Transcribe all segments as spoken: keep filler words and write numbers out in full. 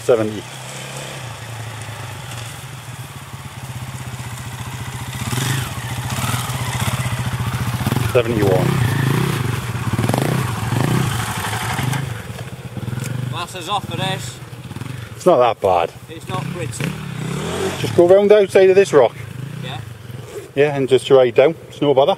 seventy. seventy-one. Glasses off for this. It's not that bad. It's not gritty. Just go round the outside of this rock. Yeah. Yeah, and just ride down. It's no bother.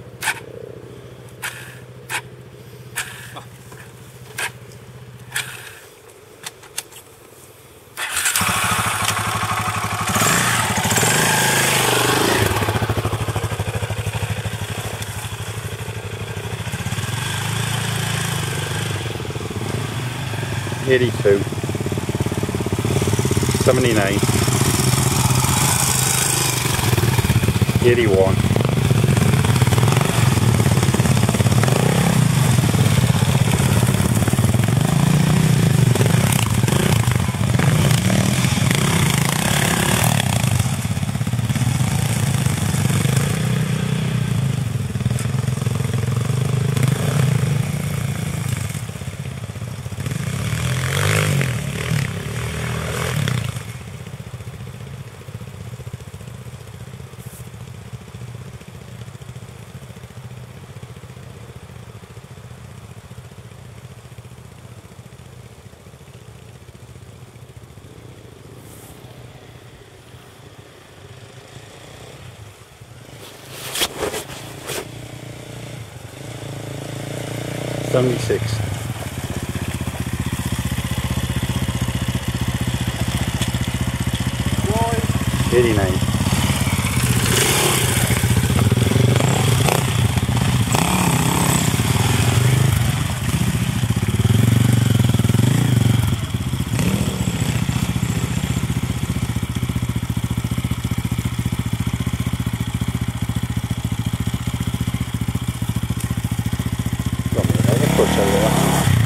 eighty-two, seventy-nine, eighty-one, seventy-six, eighty-nine, push over there.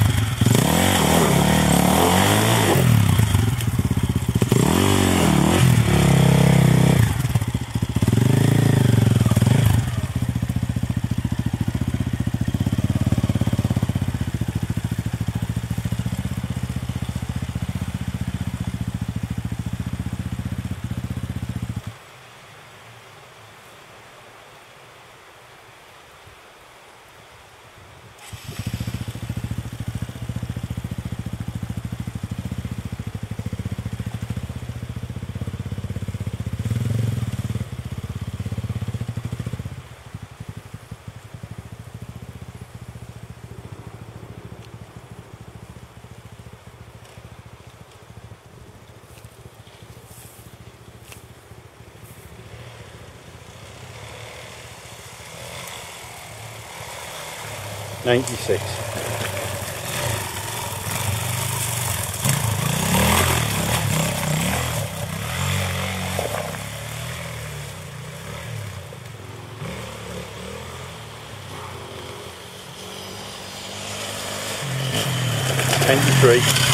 ninety-six, ninety-three,